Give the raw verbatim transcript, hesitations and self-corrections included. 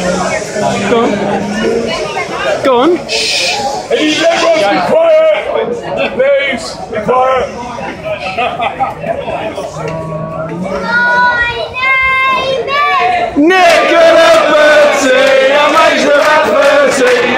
Go on. Go on. Hey, everyone be quiet! Please, be quiet! Nicola Berti, I'm Nicola Berti.